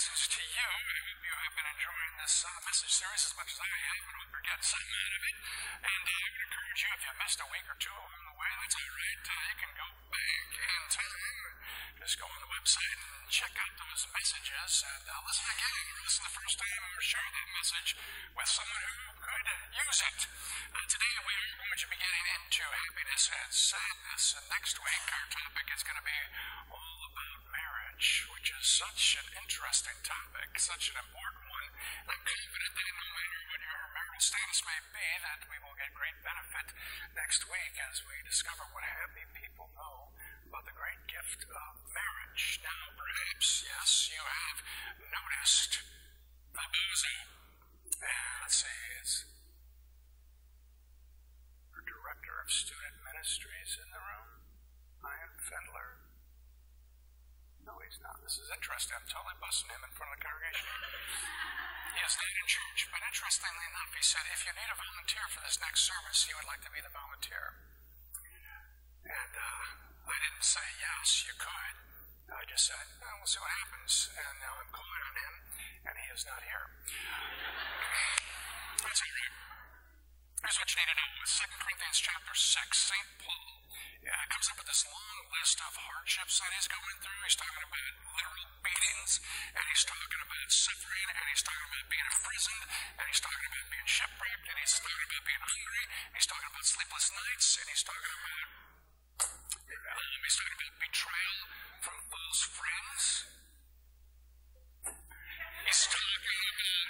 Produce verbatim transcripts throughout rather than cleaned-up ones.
message to you. I hope you have been enjoying this uh, message series as much as I have, and hope you're getting something out of it. And uh, I would encourage you, if you missed a week or two along the way, that's all right. Uh, you can go back in time. Just go on the website and check out those messages and uh, listen again, or listen the first time, or share that message with someone who could use it. Uh, today we are going to be getting into happiness and sadness, and next week our topic is going to be all about marriage, which is such an interesting topic, such an important one. And I'm confident that no matter what your marital status may be, that we will get great benefit next week as we discover what happy people know about the great gift of marriage. Now, perhaps, yes, you have noticed the bozo. And let's see, it's our Director of Student Ministries in the room, Ryan Fendler. No, he's not. This is interesting. I'm totally busting him in front of the congregation. He is not in church, but interestingly enough, he said, if you need a volunteer for this next service, he would like to be the volunteer. And uh, I didn't say yes, you could. I just said, oh, we'll see what happens. And now I'm calling on him, and he is not here. That's all right. Here's what you need to know. Second Corinthians chapter six, Saint Paul uh, comes up with this long list of hardships that he's going through. He's talking about literal beatings, and he's talking about suffering, and he's talking about being imprisoned, and he's talking about being shipwrecked, and he's talking about being hungry, and he's talking about sleepless nights, and he's talking about um, he's talking about betrayal from false friends. He's talking about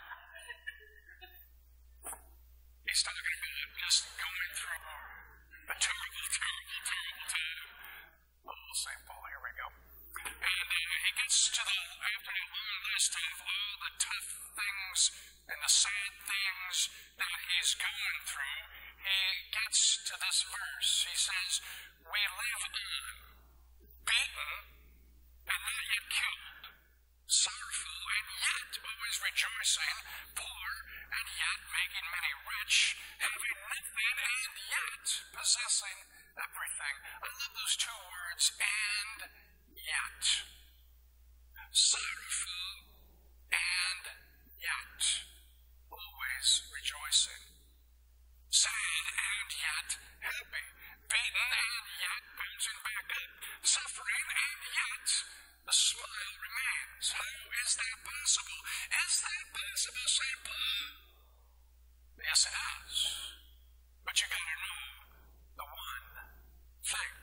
he's talking about just going through a terrible, terrible, terrible time. Oh, Saint Paul, here we go. And uh, he gets to the, after the long list of all the tough things and the sad things that he's going through, he gets to this verse. He says, we live on, beaten and not yet killed, sorrowful and yet always rejoicing, poor and yet making many rich, having nothing and yet possessing everything. I love those two words, and yet. Sorrowful and yet always rejoicing. Sad and yet happy. Beaten and yet bouncing back up. Suffering and yet the smile remains. How is that possible? Is that possible, Saint Paul? Yes, it is. But you gotta know the one thing.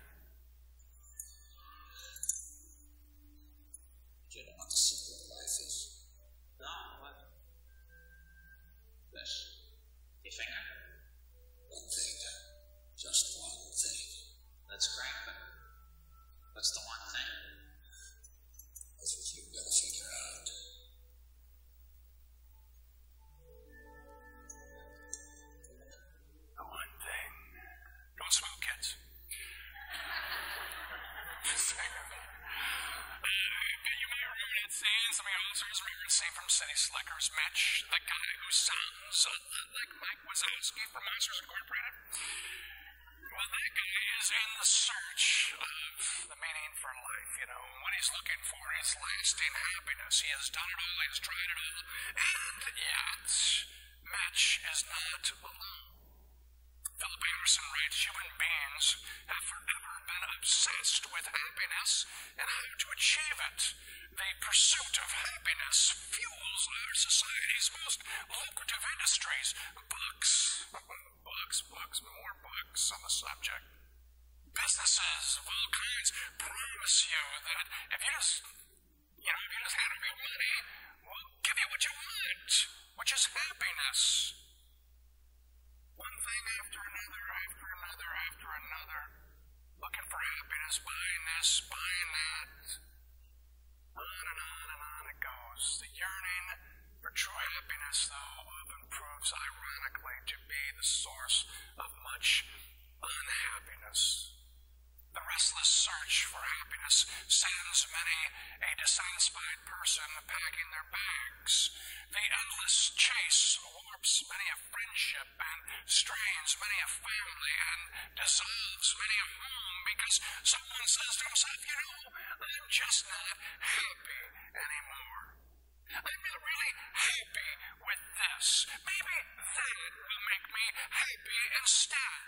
Do you know what the secret of life is? No, what? This. Your finger? One thing. Just one thing. That's great, but what's the one thing? That's what you've got to figure out. The one thing. Don't smoke, kids. You may remember that scene. Some of you also remember the scene from City Slickers. Mitch, the guy who sounds a lot like Mike Wazowski from Monsters Incorporated. Well, that guy is in the search of the meaning for life, you know. What he's looking for is lasting happiness. He has done it all, he has tried it all, and yet, Mitch is not alone. Philip Anderson writes, human beings have forever been obsessed with happiness and how to achieve it. The pursuit of happiness fuels our society's most lucrative industries. Books, books, books, more books on the subject. Businesses of all kinds promise you that if you just, you know, if you just hand them your money, we'll give you what you want, which is happiness. One thing after another, after another, after another. Looking for happiness, buying this, buying that. On and on and on it goes. The yearning for true happiness, though, often proves ironically to be the source of much unhappiness. The restless search for happiness sends many a dissatisfied person packing their bags. The endless chase warps many a friendship and strains many a family and dissolves many a home because someone says to himself, you know, I'm just not happy anymore. I'm not really happy with this. Maybe that will make me happy instead.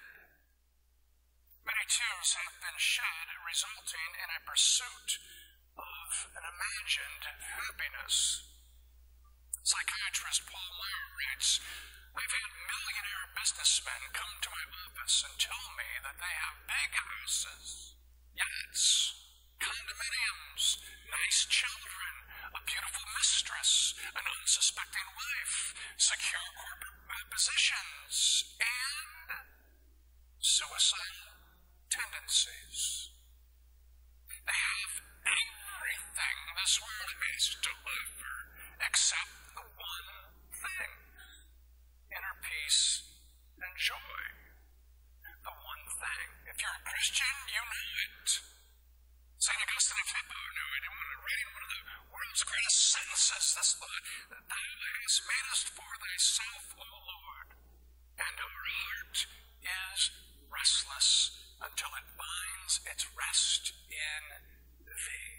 Many tears have been shed, resulting in a pursuit of an imagined happiness. Psychiatrist Paul Meyer writes, I've had millionaire businessmen come to my office and tell me that they have big houses, yachts, condominiums, nice children, a beautiful mistress, an unsuspecting wife, secure corporate positions, and suicidal tendencies. They have everything this world has to offer except the one thing, inner peace and joy. The one thing. If you're a Christian, you know it. Saint Augustine of Hippo knew it, and when writing one of the world's greatest sentences, this thought, that thou hast made us for thyself, O Lord, and our heart is restless until it finds its rest in thee.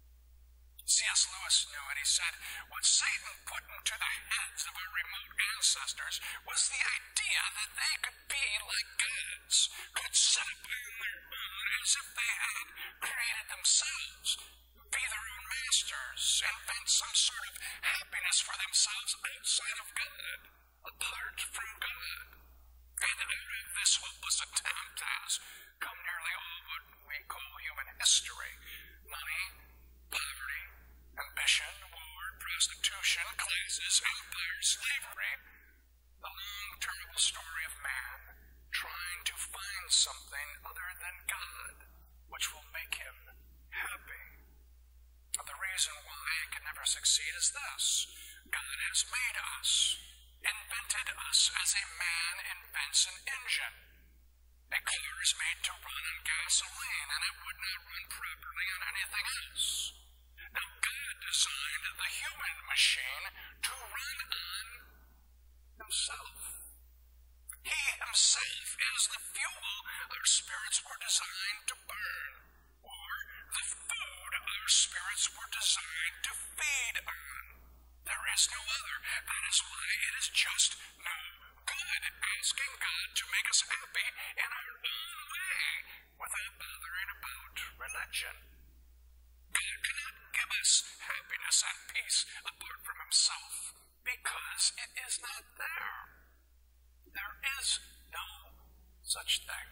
C S Lewis knew it. He said, what Satan put into the heads of our remote ancestors was the idea that they could be like gods, could sit upon their own as if they had created themselves, be their own masters, invent some sort of happiness for themselves outside of God, apart from God. And out of this hopeless attempt has come nearly all what we call human history: money, poverty, ambition, war, prostitution, classes, empire, slavery. The long, terrible story of man trying to find something other than God which will make him happy. The reason why it can never succeed is this: God has made us, invented us as a man invents an engine. A car is made to run on gasoline, and it would not run properly on anything else. Now, God designed the human machine to run on himself. He himself is the fuel our spirits were designed to burn, or the food our spirits were designed to feed on. There is no other. That is why it is just no good asking God to make us happy in our own way without bothering about religion. God cannot give us happiness and peace apart from himself because it is not there. There is no such thing.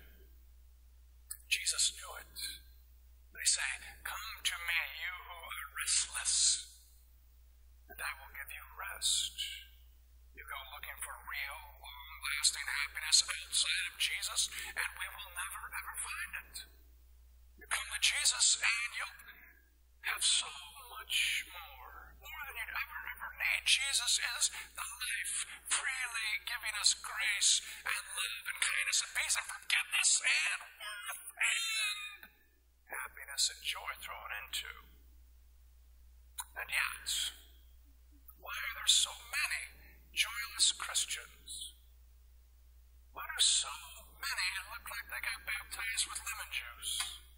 Jesus knew it. They say, come to me, you who are restless, and I will give you rest. You go looking for real, long-lasting happiness outside of Jesus, and we will never, ever find it. You come to Jesus, and you'll have so much more, more than you'd ever, ever need. Jesus is the life, freely giving us grace and love and kindness and peace and forgiveness and worth and happiness and joy thrown into. And yet, why are there so many joyless Christians? Why do so many look like they got baptized with lemon juice?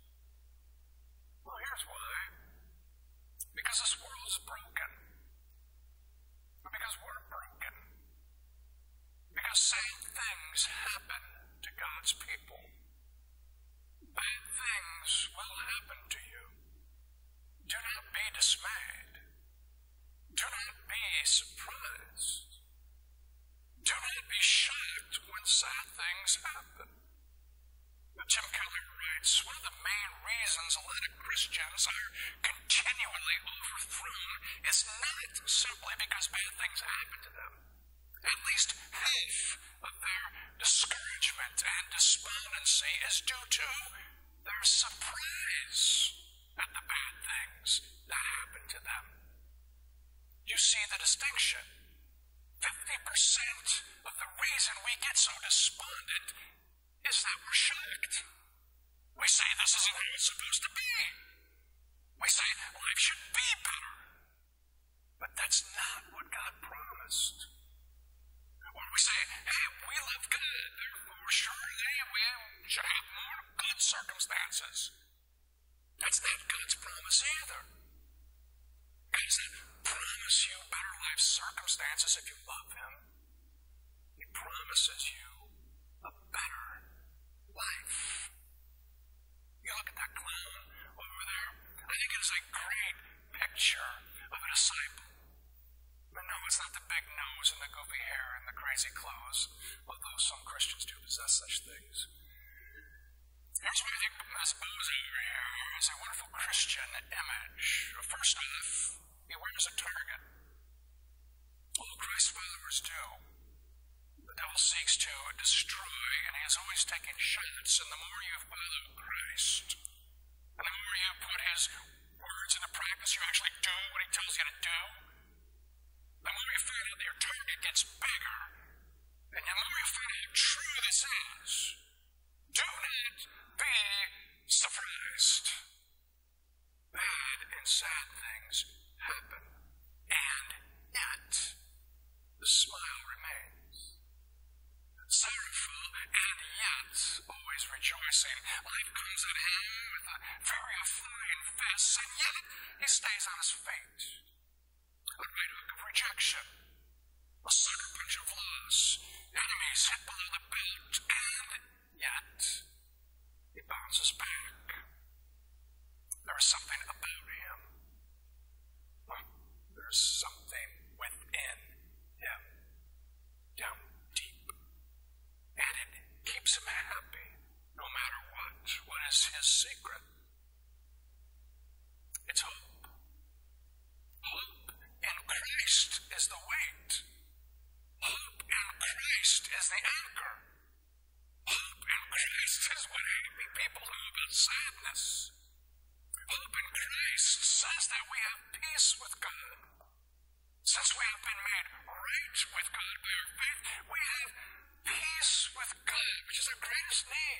Well, here's why. Because this world is broken. Because we're broken. Because sad things happen to God's people. Bad things will happen to you. Do not be dismayed. Do not be surprised. Do not be shocked when sad things happen. Tim Keller writes, one of the main reasons a lot of Christians are continually overthrown is not simply because bad things happen to them. At least half of their discouragement and despondency is due to their surprise at the bad things that happen to them. You see the distinction. fifty percent of the reason we get so despondent is that we're shocked. We say this isn't how it's supposed to be. We say life should be better. But that's not what God promised. Or we say, hey, we love God, therefore surely we should have more good circumstances. That's not God's promise either. God does not promise you better life circumstances if you love him. He promises you a better life. You look at that clown over there. I think it is a great picture of a disciple. But no, it's not the big nose and the goofy hair and the crazy clothes, although some Christians do possess such things. Here's what I think this bozo over here is a wonderful Christian image. First off, he wears a target. All Christ followers do. The devil seeks to destroy, and he is always taking shots. And the more you follow Christ, and the more you put his words into practice, you actually do what he tells you to do, the more you find out that your target gets bigger, and the more you find out how true this is. Do not be surprised. Bad and sad things happen, and yet the smile remains. Sorrowful and yet always rejoicing. Life comes at him with a fury of flying fists, and yet he stays on his feet. A right hook of rejection, a sucker punch of loss, enemies hit below the belt, and yet he bounces back. There is something about him. There's something within him, down deep, and it keeps him happy no matter what. What is his secret? It's hope. Hope in Christ is the weight. Hope in Christ is the anchor. Hope in Christ is what happy people know about sadness. Hope in Christ says that we have peace with God. Since we have been made right with God by our faith, we have peace with God, which is our greatest need.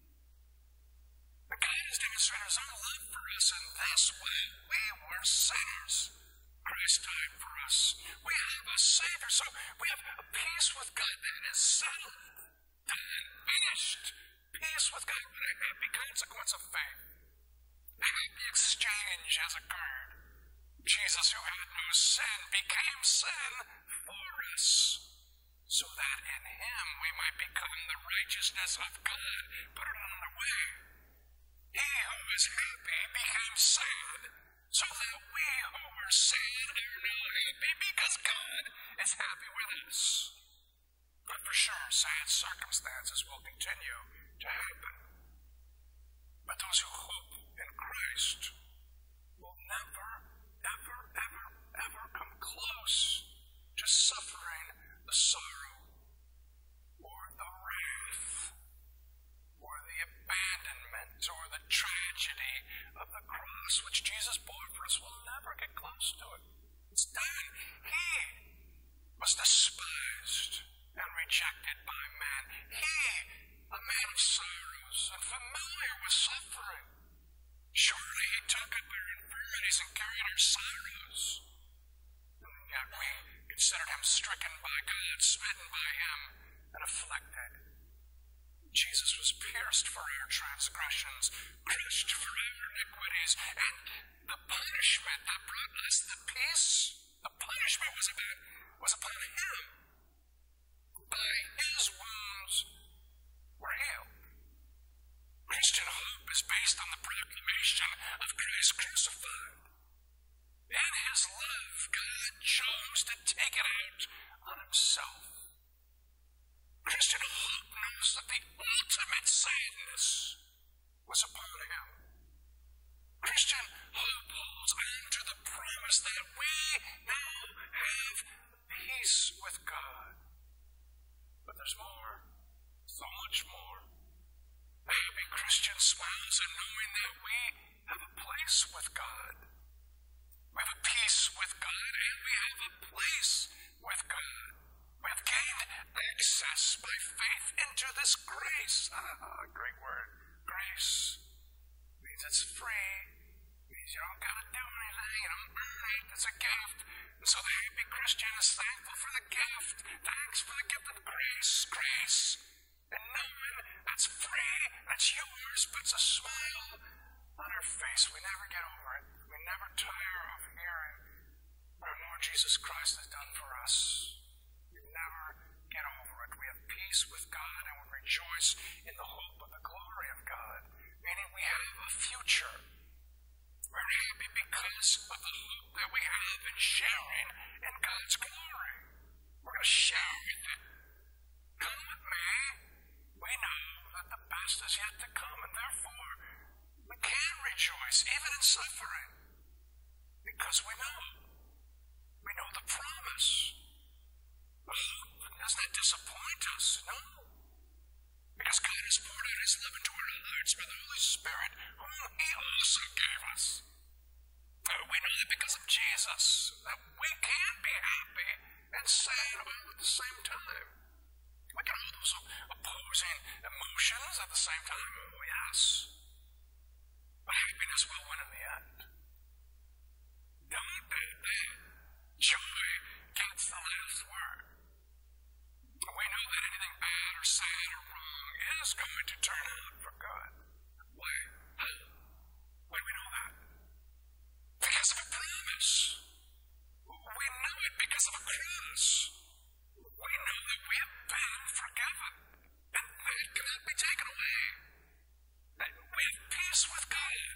But God has demonstrated his own love for us in this way. We were sinners. Christ died for us. We have a Savior, so we have a peace with God that is settled, done, finished. Peace with God, but a happy consequence of faith. A happy exchange has occurred. Jesus, who had no sin, became sin for us, so that in him we might become the righteousness of God. Put it another way. He who was happy became sad, so that we who were sad are now happy because God is happy with us. But for sure, sad circumstances will continue to happen. But those who hope in Christ will never, ever, ever, ever come close to suffering the sorrow or the wrath or the abandonment or the tragedy of the cross which Jesus bore for us. Will never get close to it. It's done. He was despised and rejected by men. He, a man of sorrows and familiar with suffering. Surely he took up our infirmities and carried our sorrows. And yet we considered him stricken by God, smitten by him, and afflicted. Jesus was pierced for our transgressions, crushed for our iniquities, and the punishment that brought us the peace, the punishment was about was upon him. By his wounds we're healed. Christian hope is based on the proclamation of Christ crucified. In his love, God chose to take it out on himself. Christian hope knows that the ultimate sadness was upon him. Christian hope holds on to the promise that we now have peace with God. But there's more, so much more. A happy Christian smiles at knowing that we have a place with God. We have a peace with God, and we have a place with God. We have gained access by faith into this grace. Ah, great word. Grace means it's free. It means you don't gotta do anything. You don't earn it. It's a gift. And so the happy Christian is thankful for the gift. Thanks for the gift of grace. Grace. And knowing that's free, that's yours, puts a smile on our face. We never get over it. We never tire of hearing Jesus Christ has done for us. We never get over it. We have peace with God and we rejoice in the hope of the glory of God, meaning we have a future. We're happy because of the hope that we have in sharing in God's glory. We're going to share with it. Come with me. We know that the best is yet to come, and therefore we can rejoice even in suffering because we know. We know the promise. The hope does not disappoint us, no. Because God has poured out his love into our hearts by the Holy Spirit, whom he also gave us. We know that because of Jesus, that we can be happy and sad all at the same time. We can have those opposing emotions at the same time, oh yes. But happiness will win in the end. Don't that, that joy gets the last word. We know that anything bad or sad or wrong is going to turn out for good. Why? How? Why do we know that? Because of a promise. We know it because of a cross. We know that we have been forgiven, and that cannot be taken away. That we have peace with God.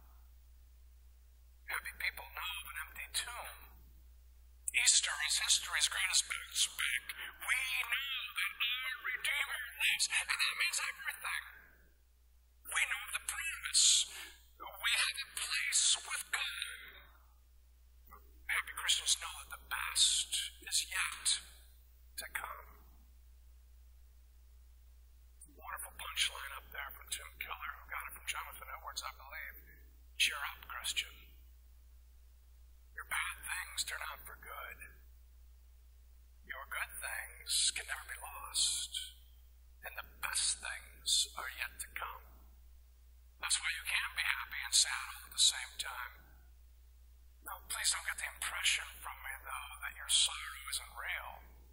Happy people know of an empty tomb. Easter is history's greatest bounce back. We know that our Redeemer lives, and that means everything. We know the promise. We have a place with God. Happy Christians know that the best is yet to come. Wonderful punchline up there from Tim Keller, who got it from Jonathan Edwards, I believe. Cheer up, Christian. Your bad things turn out for good. Your good things can never be lost. And the best things are yet to come. That's why you can be happy and sad all at the same time. Now, please don't get the impression from me, though, that your sorrow isn't real.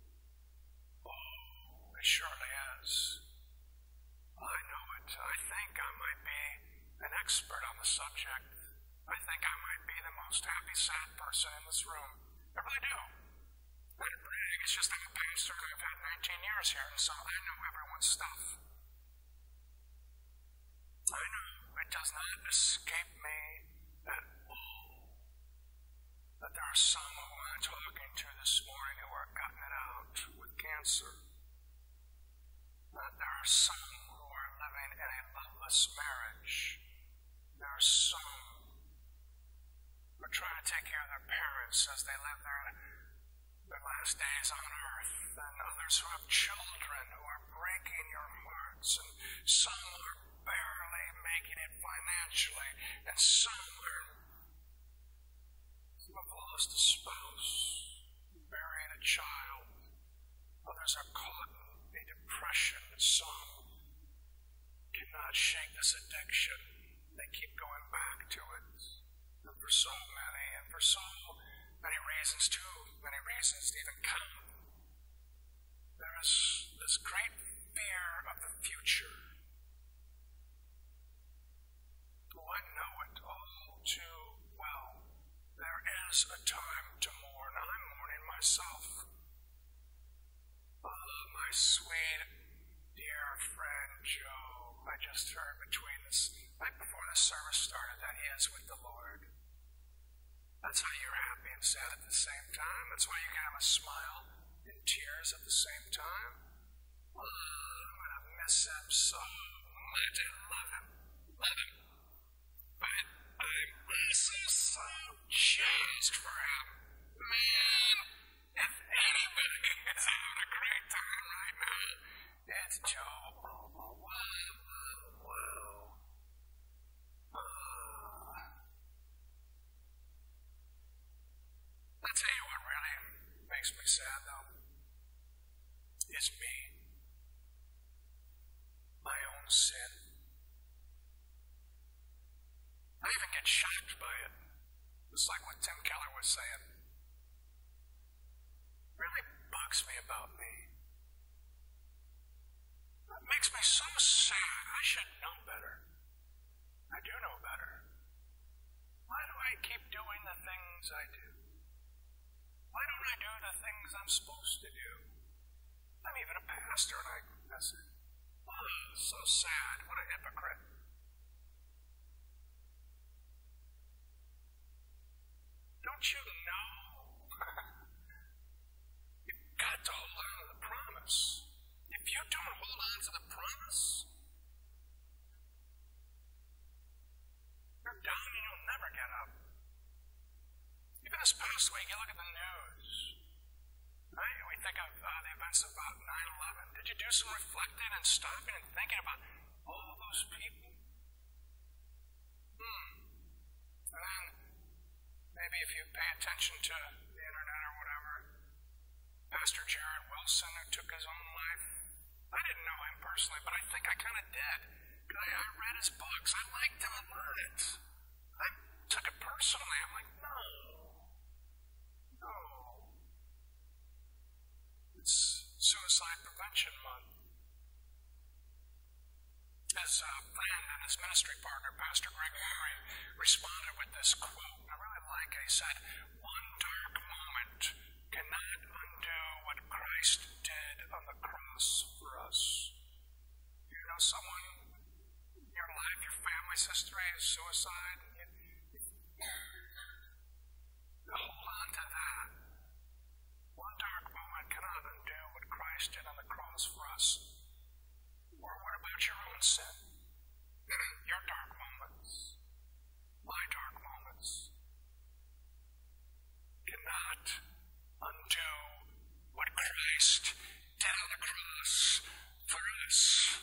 Oh, it surely is. I know it. I think I might be an expert on the subject. I think I might be the most happy, sad person in this room. I really do. I don't brag. It's just I'm a pastor and I've had nineteen years here, and so I know everyone's stuff. I know it does not escape me at all that there are some who I'm talking to this morning who are gutting it out with cancer. That there are some who are living in a loveless marriage. There are some who are trying to take care of their parents as they live their, their last days on earth, and others who have children who are breaking your hearts, and some are barely making it financially, and some are some have lost a spouse, buried a child, others are caught in a depression, some cannot shake this addiction. They keep going back to it. And for so many, and for so many reasons, too many reasons to even count, there is this great fear of the future. Oh, I know it all too well. There is a time to mourn. I'm mourning myself. Oh, my sweet, dear friend Joe, I just heard between this, right before the service started, that he is with the Lord. That's how you're happy and sad at the same time. That's why you can have a smile and tears at the same time. Oh, I'm going to miss him so much. I love him. Love him. But I'm also so jazzed for him. Man, if anybody is having a great time right now, it's Joe. Oh, wow, wow, wow. Uh, I'll tell you what really makes me sad, though, is me. My own sin. I even get shocked by it. It's like what Tim Keller was saying. It really bugs me about me. It makes me so sad. I should know better. I do know better. Why do I keep doing the things I do? Why do don't I do the things I'm supposed to do? I'm even a pastor and I confess it. Oh, so sad. What a hypocrite. Don't you know? You've got to hold on to the promise. If you don't hold on to the promise, you're down and you'll never get up. Even this past week, you look at the news, right? We think of uh, the events about nine eleven. Did you do some reflecting and stopping and thinking about all those people? Hmm. And then, maybe if you pay attention to the internet or whatever, Pastor Jared Wilson, who took his own life, I didn't know him personally, but I think I kind of did. Because I, I read his books. I liked him a lot. I took it personally. I'm like, no. No. It's Suicide Prevention Month. His uh, friend and his ministry partner, Pastor Greg Henry, responded with this quote, and I really like it. He said, "One dark moment cannot undo what Christ did on the cross for us." You know someone in your life, your family's history is suicide? You, you hold on to that. One dark moment cannot undo what Christ did on the cross for us. Or what about your own sin? Your dark moments, my dark moments, cannot undo what Christ did on the cross for us.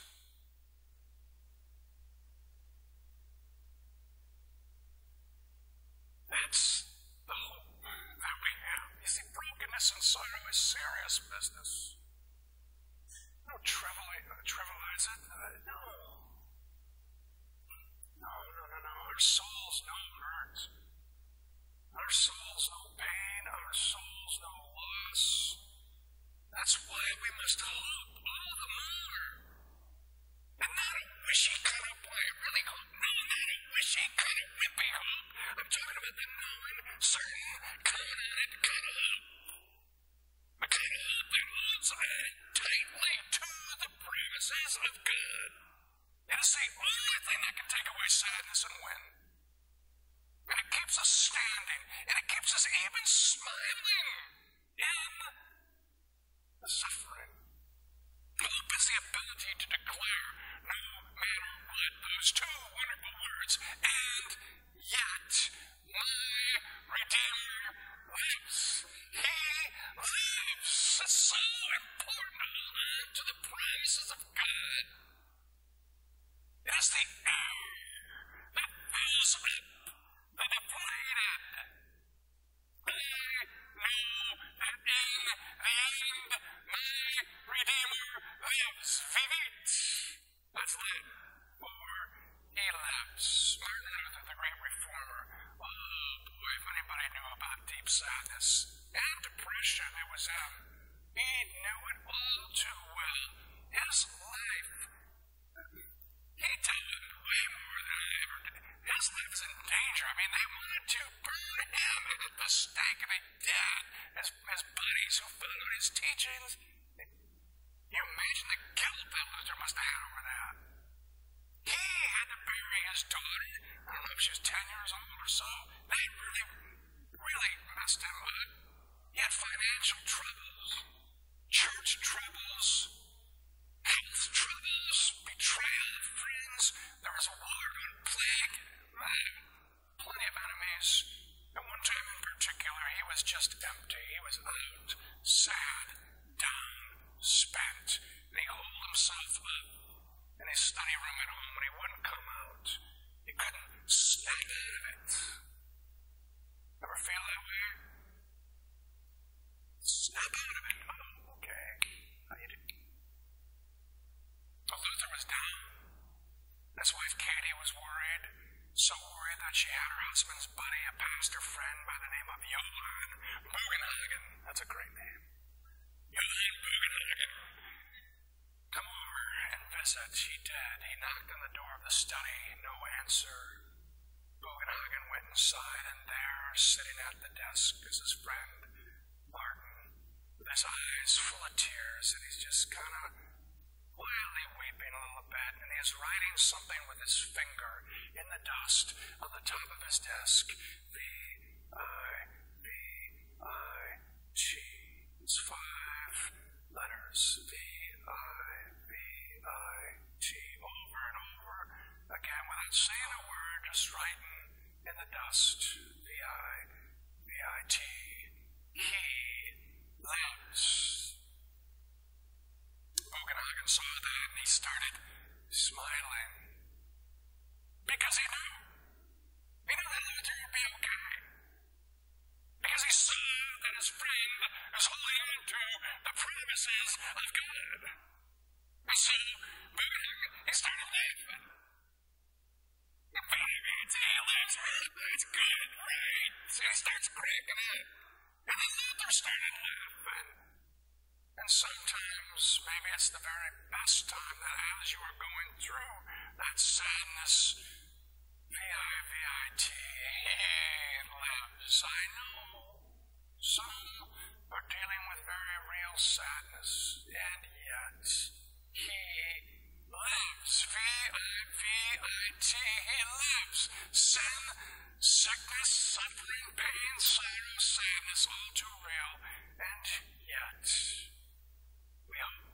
That's the hope that we have. You see, brokenness and sorrow is serious business. Don't trivialize, uh, trivialize it. Uh, no. No, no, no, no. Our souls know hurt. Our souls know pain. Our souls know loss. That's why we must hope all the more. And not a wishy kind of boy, really hope. No, not a wishy kind of wimpy hope. I'm talking about the knowing, certain, confident kind of hope. The kind of hope that holds on tightly to the promises of God. It is the only thing that can take away sadness and win. And it keeps us standing, and it keeps us even smiling in the suffering. Hope is the ability to declare, no matter what, those two wonderful words, and yet my Redeemer lives. He lives. It's so important to hold on to the promises of God. It is the air that fills up the depleted. I know that in the end, my Redeemer lives. Vivit. That's Latin for he lives. Martin Luther, the great reformer. Oh boy, if anybody knew about deep sadness and depression, it was him. He knew it all too well. His life, he dealt with it way more than I ever did. His life was in danger. I mean, they wanted to burn him at the stake, and they did. His, his buddies who followed his teachings, they, you imagine the guilt that Luther must have had over that. He had to bury his daughter. I don't know if she was ten years old or so. That really, really messed him up. He had financial troubles, church troubles, health troubles, betrayal of friends. There was a war on plague. Right. Plenty of enemies. At one time in particular, he was just empty. He was out, sad, down, spent. And he holed himself up in his study room at home, and he wouldn't come out. He couldn't snap out of it. Ever feel that way? Snap out of it. Oh, okay. How you do? Well, Luther was down. His wife Katie was worried. So worried that she had her husband's buddy, a pastor friend by the name of Johann Bugenhagen. That's a great name. Johann Bugenhagen. Come over and visit. He did. He knocked on the door of the study. No answer. Bugenhagen went inside, and there, sitting at the desk, is his friend, Mark his eyes full of tears, and he's just kind of quietly weeping a little bit, and he is writing something with his finger in the dust on the top of his desk. V I B I T. It's five letters. V I B I T. Over and over again without saying a word, just writing in the dust. V I B I T. He lives. Bugenhagen saw that and he started smiling. Because he knew. He knew that Luther would be okay. Because he saw that his friend was holding on to the promises of God. And so, Bugenhagen, he started laughing. He lives. That's good, right? So he starts cracking up. And then Luther started laughing. And sometimes, maybe it's the very best time that as you are going through that sadness, V I V I T, lives. I know some are dealing with very real sadness, and yet he lives. V I V I T, he lives. Sin, sickness, suffering, pain, sorrow, sadness, all too real, and yet we hope.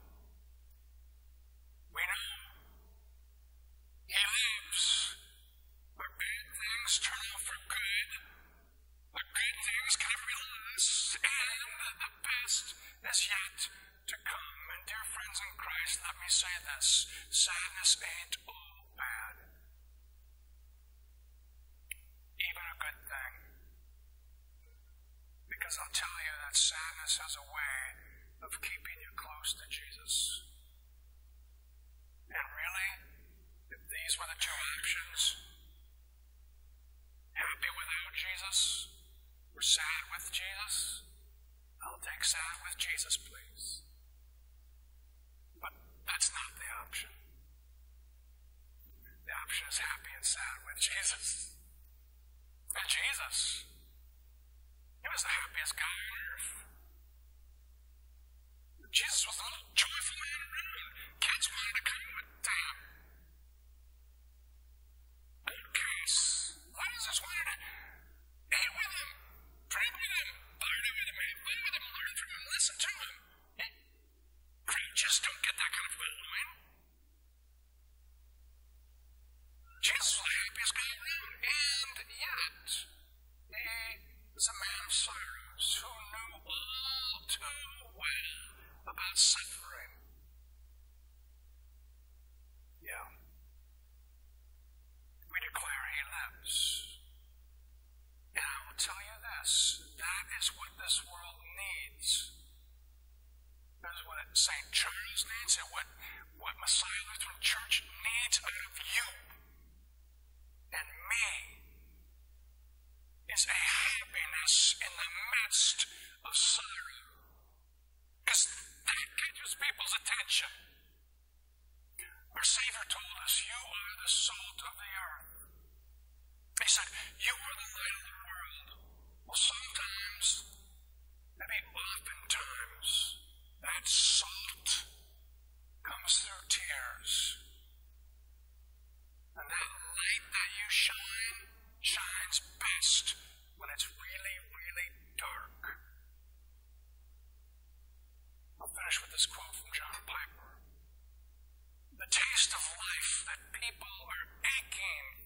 We know he lives. Our bad things turn out for good. Our good things can be lost, and the best is yet to come. And dear friends in Christ, let me say this: sadness ain't all bad. Even a good thing. Because I'll tell you that sadness has a way of keeping you close to Jesus. And really, if these were the two options, happy without Jesus or sad with Jesus, I'll take sad with Jesus, please. But that's not the option. The option is happy and sad with Jesus. And Jesus, he was the happiest guy on earth. Jesus was the most joyful man around. Kids wanted to come with him. Outcasts, losers wanted to eat with him, drink with him, party with him, have fun with him, learn from him, listen to him. Creatures don't get that kind of following. Jesus was the happiest guy around, and yet he was a man of sorrows who knew all too well about suffering. Yeah. We declare he lives. And I will tell you this, that is what this world needs. That is what Saint Charles needs, and what, what Messiah Lutheran Church needs out of you and me is a happiness in the midst of sorrow. Because that catches people's attention. Our Savior told us, you are the salt of the earth. He said, you are the light of the world. Well, sometimes, maybe oftentimes, that salt comes through tears. And that light that you shine, shines best when it's really, really dark. I'll finish with this quote from John Piper. The taste of life that people are aching